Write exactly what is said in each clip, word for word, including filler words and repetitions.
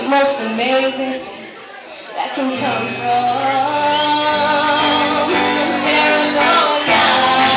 most amazing things that can come from some terrible life.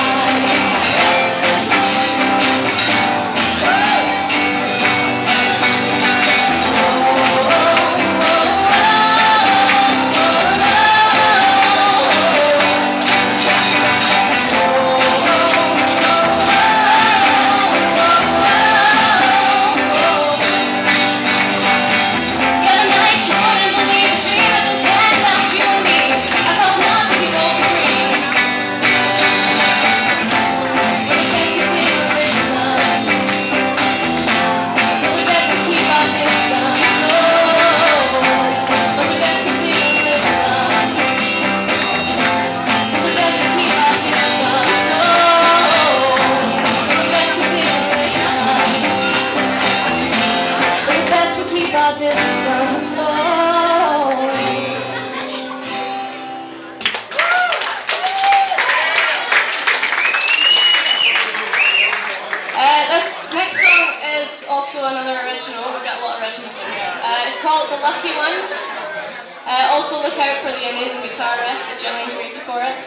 Another original, we've got a lot of originals in here. Uh, it's called The Lucky Ones. Uh, also look out for the amazing guitar riff that Jillian created for it.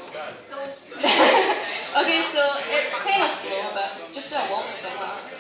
Okay, so it's kind of slow, but just do a waltz or something like that.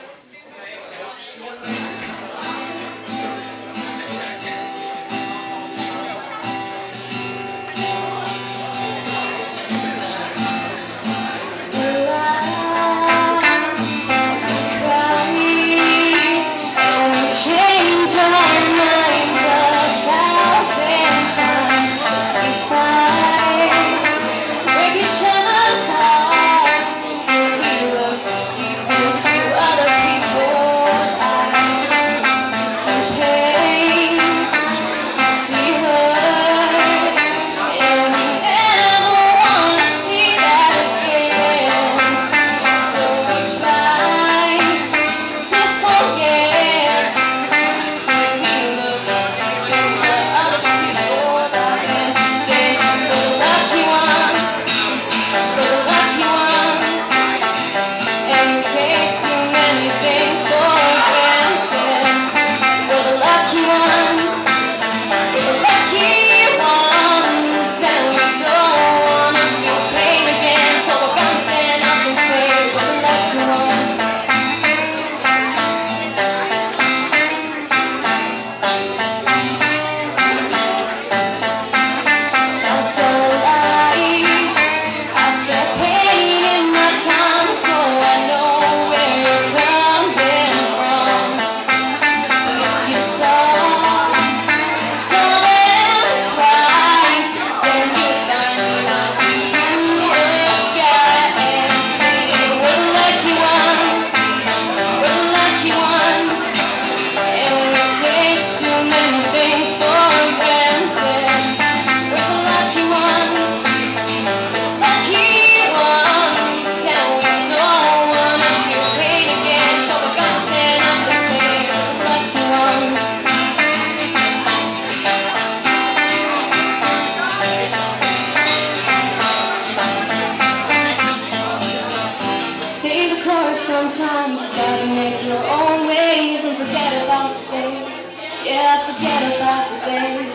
Sometimes you gotta make your own ways and forget about the days. Yeah, forget about the days.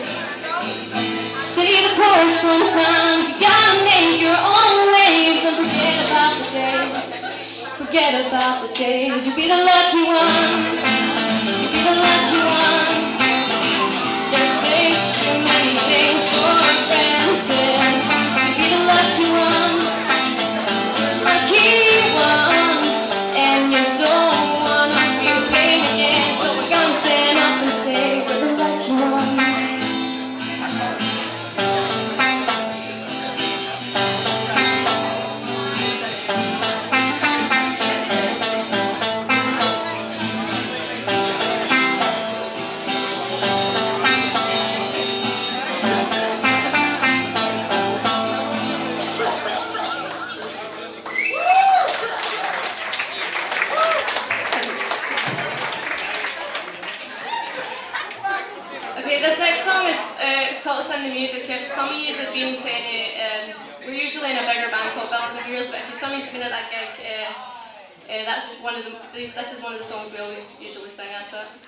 Say the chorus sometimes. You gotta make your own ways and forget about the days. Forget about the days. You'll be the lucky one. You'll be the lucky one. That takes so many things for granted. You'll be the lucky one. Lucky one. And you don't wanna feel pain again, so we're gonna stand up and say we're the lucky ones. This next song is uh, called Send the Music. If some of you have been to any, um, we're usually in a bigger band called Bells and Heroes, but if some of you have been at that gig, uh, uh, that's one of the, this is one of the songs we always usually sing at it.